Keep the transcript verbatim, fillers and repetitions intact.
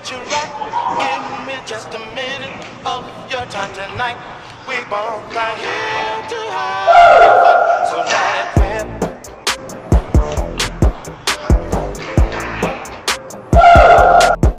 you right. Give me just a minute of your time tonight. We both are here to have